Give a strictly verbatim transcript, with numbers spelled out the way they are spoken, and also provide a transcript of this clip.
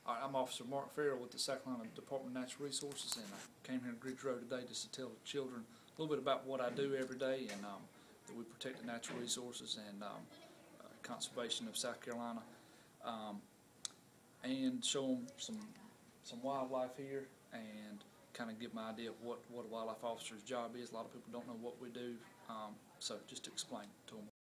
All right, I'm Officer Mark Ferrell with the South Carolina Department of Natural Resources, and I came here to Griggs Road today just to tell the children a little bit about what I do every day, and um, that we protect the natural resources and um, uh, conservation of South Carolina, um, and show them some some wildlife here, and kind of give them an idea of what what a wildlife officer's job is. A lot of people don't know what we do, um, so just to explain to them.